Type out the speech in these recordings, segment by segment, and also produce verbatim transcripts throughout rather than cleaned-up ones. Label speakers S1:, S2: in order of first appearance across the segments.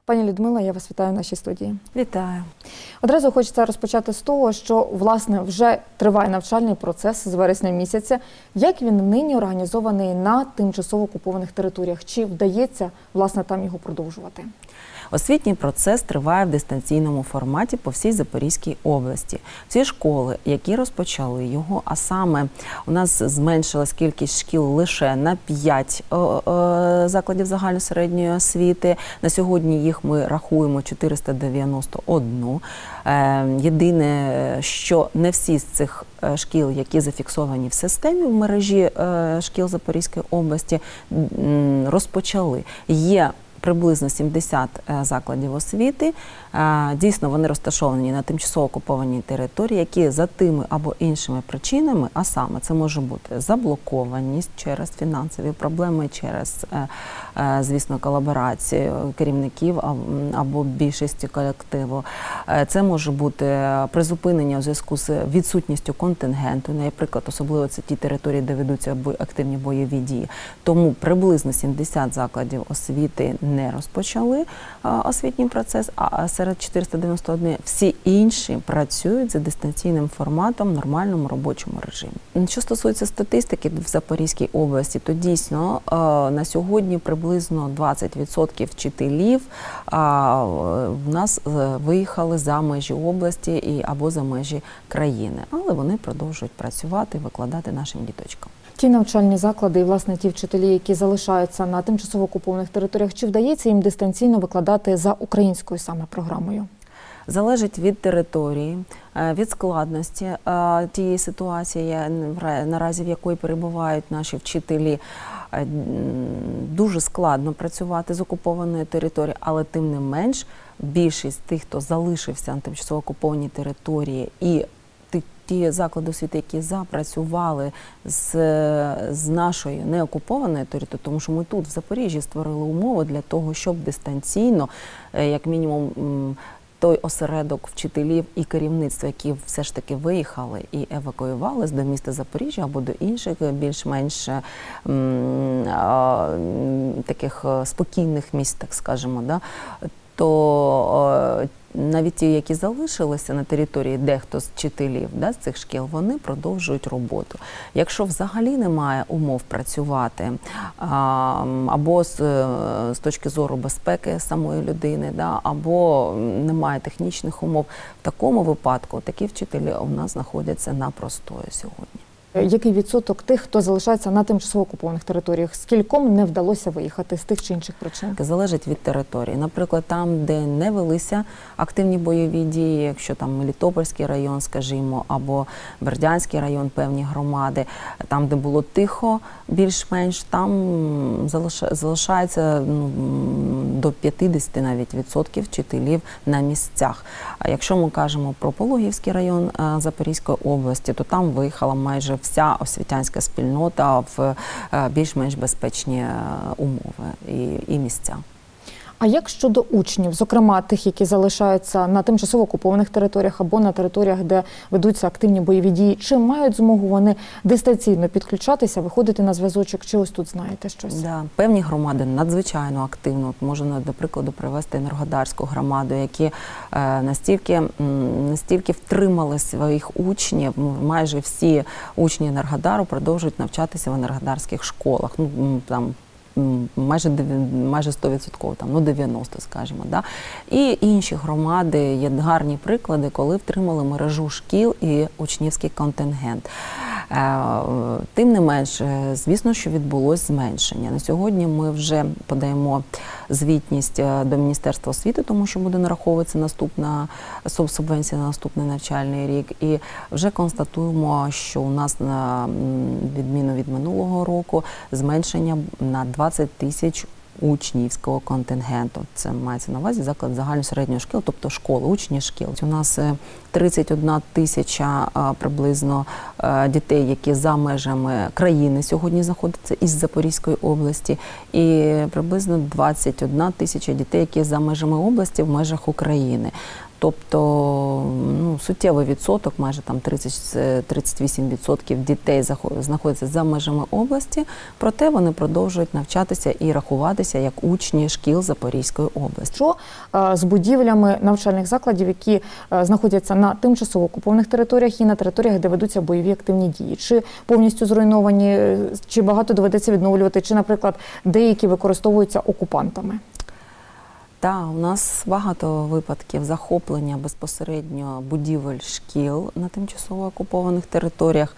S1: Пані Людмила, я вас вітаю в нашій студії.
S2: Вітаю.
S1: Одразу хочеться розпочати з того, що, власне, вже триває навчальний процес з вересня місяця. Як він нині організований на тимчасово окупованих територіях? Чи вдається, власне, там його продовжувати?
S2: Освітній процес триває в дистанційному форматі по всій Запорізькій області. Всі школи, які розпочали його, а саме у нас зменшилась кількість шкіл лише на п'ять закладів загальної середньої освіти. На сьогодні їх ми рахуємо чотириста дев'яносто один. Єдине, що не всі з цих шкіл, які зафіксовані в системі в мережі шкіл Запорізької області, розпочали. Є приблизно сімдесят закладів освіти. Дійсно, вони розташовані на тимчасово окупованій території, які за тими або іншими причинами, а саме це може бути заблокованість через фінансові проблеми, через, звісно, колаборацію керівників або більшості колективу. Це може бути призупинення у зв'язку з відсутністю контингенту, наприклад, особливо це ті території, де ведуться активні бойові дії. Тому приблизно сімдесят закладів освіти не розпочали освітній процес, а серед чотириста дев'яносто один всі інші працюють за дистанційним форматом в нормальному робочому режимі. Що стосується статистики в Запорізькій області, то дійсно на сьогодні приблизно двадцять відсотків вчителів в нас виїхали за межі області і або за межі країни, але вони продовжують працювати і викладати нашим діточкам.
S1: Ті навчальні заклади і, власне, ті вчителі, які залишаються на тимчасово окупованих територіях, чи вдається їм дистанційно викладати за українською саме програмою?
S2: Залежить від території, від складності тієї ситуації, наразі в якої перебувають наші вчителі. Дуже складно працювати з окупованої території, але тим не менш більшість тих, хто залишився на тимчасово окупованій території і ті заклади освіти, які запрацювали з, з нашої неокупованої території, тому що ми тут, в Запоріжжі, створили умови для того, щоб дистанційно, як мінімум, той осередок вчителів і керівництва, які все ж таки виїхали і евакуювалися до міста Запоріжжя або до інших більш-менш таких спокійних місць, так скажемо, да, то навіть ті, які залишилися на території дехто з вчителів, да, з цих шкіл, вони продовжують роботу. Якщо взагалі немає умов працювати, а, або з, з точки зору безпеки самої людини, да, або немає технічних умов, в такому випадку такі вчителі у нас знаходяться на простої сьогодні.
S1: Який відсоток тих, хто залишається на тимчасово окупованих територіях? Скільком не вдалося виїхати з тих чи інших причин?
S2: Залежить від території. Наприклад, там, де не велися активні бойові дії, якщо там Мелітопольський район, скажімо, або Бердянський район, певні громади, там, де було тихо, більш-менш, там залишається ну, до п'ятдесят навіть відсотків вчителів на місцях. А якщо ми кажемо про Пологівський район Запорізької області, то там виїхала майже вся освітянська спільнота в більш-менш безпечні умови і, і місця.
S1: А як щодо учнів, зокрема тих, які залишаються на тимчасово окупованих територіях або на територіях, де ведуться активні бойові дії, чи мають змогу вони дистанційно підключатися, виходити на зв'язочок, чи ось тут знаєте щось?
S2: Да, певні громади надзвичайно активно, можна, до прикладу, привести Енергодарську громаду, які е, настільки, настільки втримали своїх учнів, майже всі учні Енергодару продовжують навчатися в енергодарських школах. Ну, там, майже майже сто відсотків, там, ну дев'яносто, скажімо, да. І інші громади є гарні приклади, коли втримали мережу шкіл і учнівський контингент. Тим не менш, звісно, що відбулось зменшення. На сьогодні ми вже подаємо звітність до Міністерства освіти, тому що буде нараховуватися наступна субвенція на наступний навчальний рік. І вже констатуємо, що у нас, на відміну від минулого року, зменшення на двадцять тисяч учнівського контингенту. Це мається на увазі заклад загальної середньої школи, тобто школи, учні шкіл. У нас тридцять одна тисяча приблизно дітей, які за межами країни сьогодні знаходяться із Запорізької області, і приблизно двадцять одна тисяча дітей, які за межами області в межах України. Тобто ну, суттєвий відсоток, майже там тридцять – тридцять вісім відсотків дітей знаходяться за межами області, проте вони продовжують навчатися і рахуватися як учні шкіл Запорізької області.
S1: Що з будівлями навчальних закладів, які знаходяться на тимчасово окупованих територіях і на територіях, де ведуться бойові активні дії? Чи повністю зруйновані, чи багато доведеться відновлювати, чи, наприклад, деякі використовуються окупантами?
S2: Так, у нас багато випадків захоплення безпосередньо будівель шкіл на тимчасово окупованих територіях,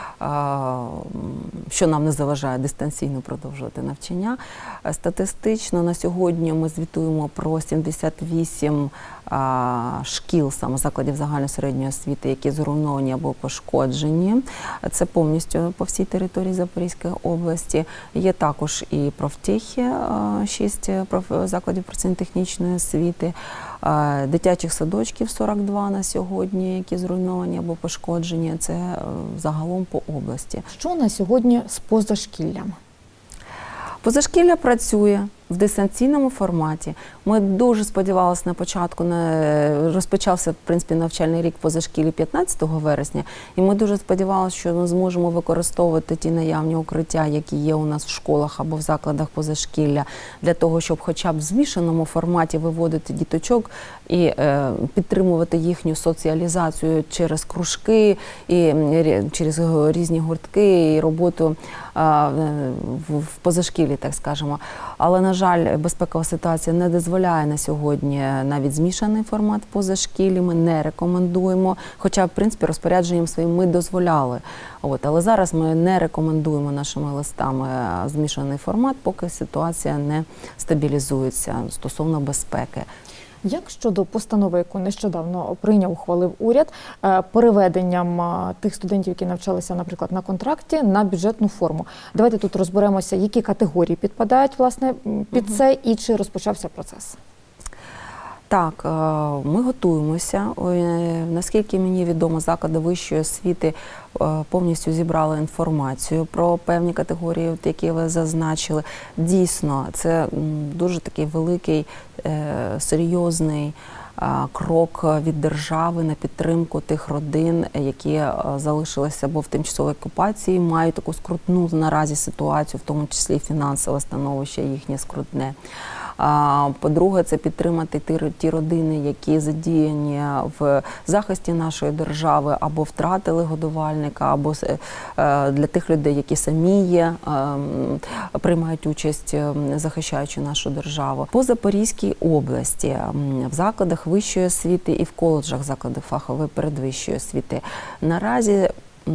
S2: що нам не заважає дистанційно продовжувати навчання. Статистично на сьогодні ми звітуємо про сімдесят вісім шкіл, саме закладів загальної середньої освіти, які зруйновані або пошкоджені. Це повністю по всій території Запорізької області. Є також і профтехи, шість закладів професійно-технічної освіти, дитячих садочків сорок два на сьогодні, які зруйновані або пошкоджені. Це загалом по області.
S1: Що на сьогодні з позашкіллям?
S2: Позашкілля працює в дистанційному форматі. Ми дуже сподівалися на початку, на, розпочався, в принципі, навчальний рік позашкіллі п'ятнадцятого вересня, і ми дуже сподівалися, що ми зможемо використовувати ті наявні укриття, які є у нас в школах або в закладах позашкілля, для того, щоб хоча б в змішаному форматі виводити діточок і е, підтримувати їхню соціалізацію через кружки, і через різні гуртки, і роботу е, в позашкіллі, так скажемо. Але, на жаль, безпекова ситуація не дозволяє на сьогодні навіть змішаний формат позашкіллі, ми не рекомендуємо, хоча, в принципі, розпорядженням своїм ми дозволяли. От, але зараз ми не рекомендуємо нашими листами змішаний формат, поки ситуація не стабілізується стосовно безпеки.
S1: Як щодо постанови, яку нещодавно прийняв, ухвалив уряд, переведенням тих студентів, які навчалися, наприклад, на контракті, на бюджетну форму? Давайте тут розберемося, які категорії підпадають, власне, під це і чи розпочався процес.
S2: Так, ми готуємося. Наскільки мені відомо, заклади вищої освіти повністю зібрали інформацію про певні категорії, які ви зазначили. Дійсно, це дуже такий великий, серйозний крок від держави на підтримку тих родин, які залишилися або в тимчасовій окупації, мають таку скрутну наразі ситуацію, в тому числі і фінансове становище їхнє скрутне. По-друге, це підтримати ті родини, які задіяні в захисті нашої держави, або втратили годувальника, або для тих людей, які самі є, приймають участь, захищаючи нашу державу. По Запорізькій області в закладах вищої освіти і в коледжах закладів фахової передвищої освіти наразі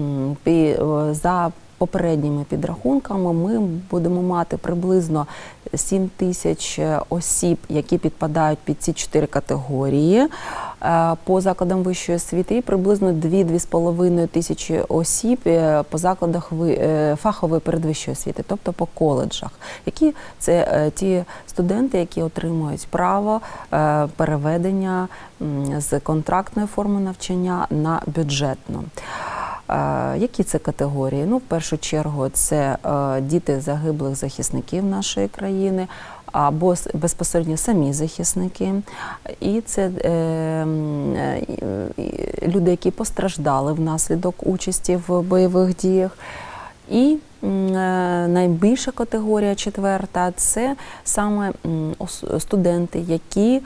S2: за попередніми підрахунками ми будемо мати приблизно сім тисяч осіб, які підпадають під ці чотири категорії по закладам вищої освіти, і приблизно дві-дві з половиною тисячі осіб по закладах фахової передвищої освіти, тобто по коледжах. Які це ті студенти, які отримують право переведення з контрактної форми навчання на бюджетну. Які це категорії? Ну, в першу чергу, це діти загиблих захисників нашої країни, або безпосередньо самі захисники. І це е, люди, які постраждали внаслідок участі в бойових діях. І найбільша категорія, четверта, це саме студенти, які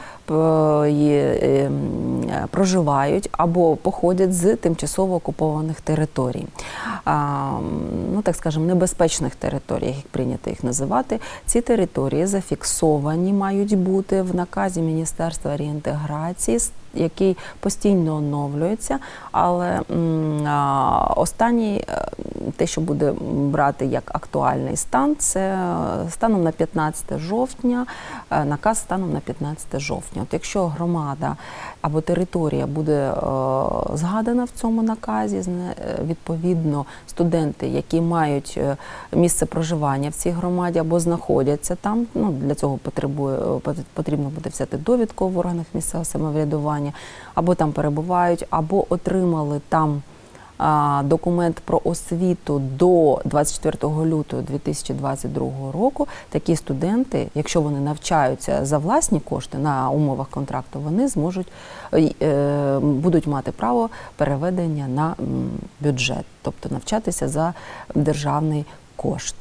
S2: проживають або походять з тимчасово окупованих територій. Ну, так скажемо, небезпечних територій, як прийнято їх називати. Ці території зафіксовані мають бути в наказі Міністерства реінтеграції, який постійно оновлюється, але останній, те, що буде брати як актуальний стан, це станом на п'ятнадцяте жовтня, наказ станом на п'ятнадцяте жовтня. От якщо громада або територія буде згадана в цьому наказі, відповідно студенти, які мають місце проживання в цій громаді або знаходяться там, ну, для цього потребує, потрібно буде взяти довідку в органах місцевого самоврядування, або там перебувають, або отримали там документ про освіту до двадцять четвертого лютого дві тисячі двадцять другого року, такі студенти, якщо вони навчаються за власні кошти на умовах контракту, вони зможуть, будуть мати право переведення на бюджет, тобто навчатися за державний кошт.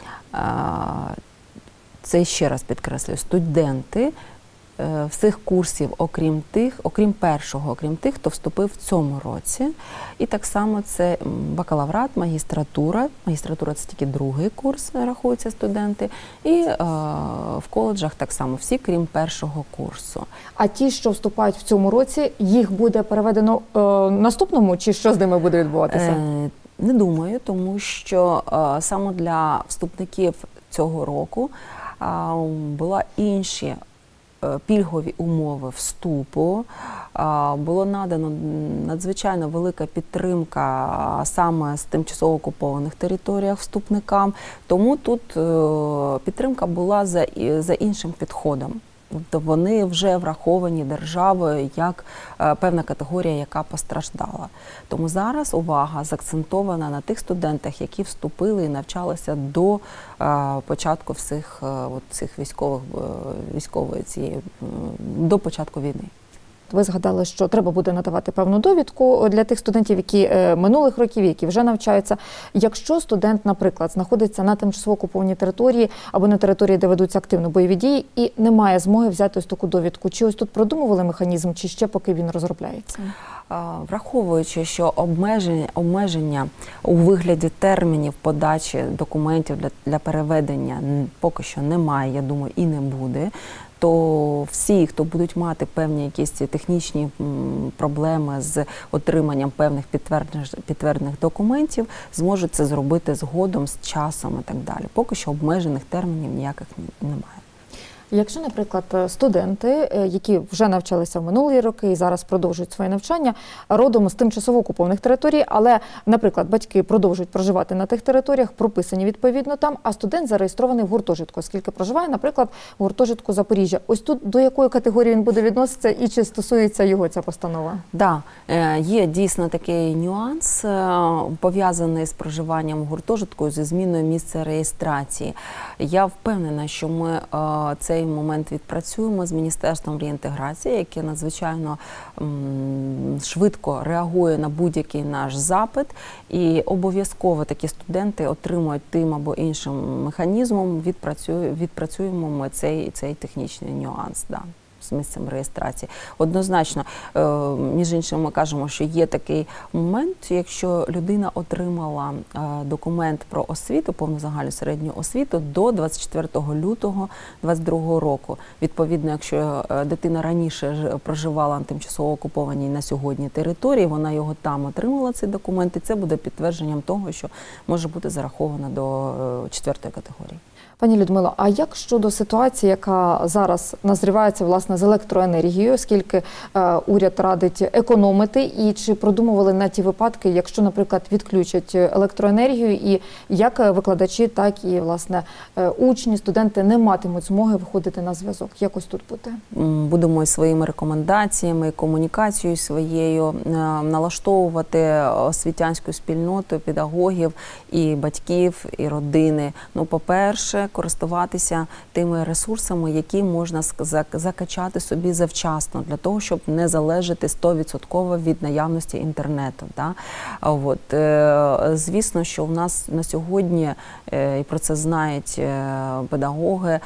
S2: Це, ще раз підкреслюю, студенти всіх курсів, окрім тих, окрім першого, окрім тих, хто вступив в цьому році. І так само це бакалаврат, магістратура. Магістратура – це тільки другий курс, рахуються студенти. І е, в коледжах так само всі, крім першого курсу.
S1: А ті, що вступають в цьому році, їх буде переведено е, наступному, чи що з ними буде відбуватися?
S2: Е, не думаю, тому що е, саме для вступників цього року е, була інші пільгові умови вступу, було надано надзвичайно велика підтримка саме з тимчасово окупованих територіях вступникам, тому тут підтримка була за, за іншим підходом. Тобто вони вже враховані державою як певна категорія, яка постраждала. Тому зараз увага заакцентована на тих студентах, які вступили і навчалися до початку всіх цих військових, військової цієї, до початку війни.
S1: Ви згадали, що треба буде надавати певну довідку для тих студентів, які минулих років, які вже навчаються. Якщо студент, наприклад, знаходиться на тимчасово окупованій території або на території, де ведуться активно бойові дії, і не має змоги взяти ось таку довідку, чи ось тут продумували механізм, чи ще поки він розробляється?
S2: Враховуючи, що обмеження, обмеження у вигляді термінів подачі документів для, для переведення поки що немає, я думаю, і не буде, то всі, хто будуть мати певні якісь технічні проблеми з отриманням певних підтверджених, підтверджених документів, зможуть це зробити згодом, з часом і так далі. Поки що обмежених термінів ніяких немає.
S1: Якщо, наприклад, студенти, які вже навчалися в минулі роки і зараз продовжують своє навчання, родом з тимчасово окупованих територій, але, наприклад, батьки продовжують проживати на тих територіях, прописані відповідно там, а студент зареєстрований в гуртожитку, оскільки проживає, наприклад, в гуртожитку Запоріжжя. Ось тут до якої категорії він буде відноситися і чи стосується його ця постанова?
S2: Так, да, є дійсно такий нюанс, пов'язаний з проживанням в гуртожитку, зі зміною місця реєстрації. Я впевнена, що ми це цей момент відпрацюємо з Міністерством реінтеграції, яке надзвичайно м, швидко реагує на будь-який наш запит, і обов'язково такі студенти отримують тим або іншим механізмом, відпрацює, відпрацюємо ми цей, цей технічний нюанс. Да. З місцем реєстрації. Однозначно, між іншим, ми кажемо, що є такий момент, якщо людина отримала документ про освіту, повну загальну середню освіту до двадцять четвертого лютого двадцять другого року. Відповідно, якщо дитина раніше проживала на тимчасово окупованій на сьогодні території, вона його там отримала, цей документ, і це буде підтвердженням того, що може бути зарахована до четвертої категорії.
S1: Пані Людмило, а як щодо ситуації, яка зараз назрівається, власне, з електроенергією, оскільки е, уряд радить економити, і чи продумували на ті випадки, якщо, наприклад, відключать електроенергію, і як викладачі, так і, власне, е, учні, студенти не матимуть змоги виходити на зв'язок? Якось тут буде?
S2: Будемо і своїми рекомендаціями, комунікацією своєю е, налаштовувати освітянську спільноту, педагогів, і батьків, і родини. Ну, по-перше, користуватися тими ресурсами, які можна закачати собі завчасно, для того, щоб не залежати сто відсотків від наявності інтернету. Да? От. Звісно, що в нас на сьогодні, і про це знають педагоги,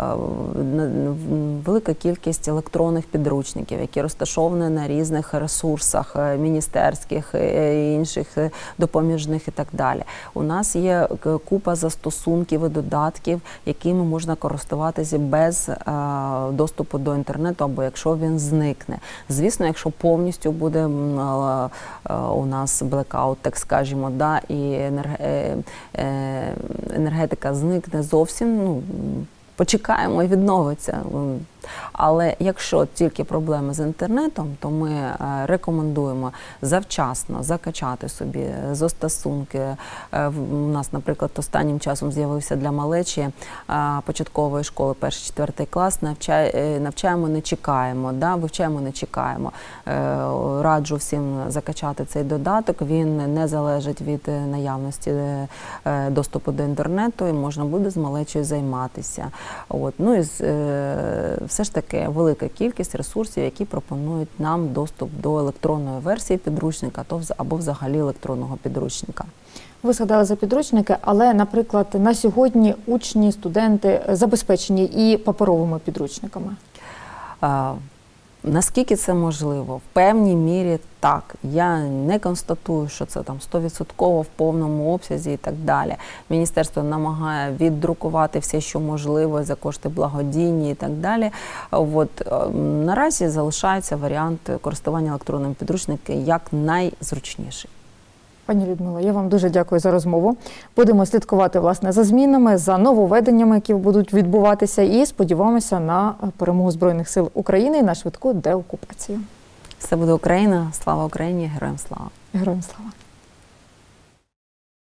S2: велика кількість електронних підручників, які розташовані на різних ресурсах міністерських, інших допоміжних і так далі. У нас є купа застосунків і додатків, якими можна користуватися без а, доступу до інтернету, або якщо він зникне. Звісно, якщо повністю буде а, а, у нас блекаут, так скажімо, да, і енерг... е, енергетика зникне зовсім, ну, почекаємо і відновиться. Але якщо тільки проблеми з інтернетом, то ми е, рекомендуємо завчасно закачати собі застосунки. Е, в- у нас, наприклад, останнім часом з'явився для малечі е, початкової школи, перший, четвертий клас, навчай, е, навчаємо, не чекаємо, да? Вивчаємо, не чекаємо. Е, раджу всім закачати цей додаток, він не залежить від е, наявності е, е, доступу до інтернету, і можна буде з малечою займатися. От. Ну і з- е, все ж таки велика кількість ресурсів, які пропонують нам доступ до електронної версії підручника то вз- або взагалі електронного підручника.
S1: Ви згадали за підручники, але, наприклад, на сьогодні учні, студенти забезпечені і паперовими підручниками.
S2: А, Наскільки це можливо? В певній мірі так. Я не констатую, що це там сто відсотків в повному обсязі і так далі. Міністерство намагає віддрукувати все, що можливо, за кошти благодійні і так далі. От, е, наразі залишається варіант користування електронним підручником як найзручніший.
S1: Пані Людмило, я вам дуже дякую за розмову. Будемо слідкувати, власне, за змінами, за нововведеннями, які будуть відбуватися, і сподіваємося на перемогу Збройних сил України і на швидку деокупацію.
S2: Все буде Україна, слава Україні, героям слава!
S1: Героям слава!